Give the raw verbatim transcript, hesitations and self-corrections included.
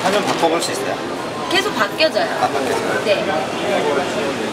화면 바꿔볼 수 있어요? 계속 바뀌어져요. 아, 바뀌어져요? 네.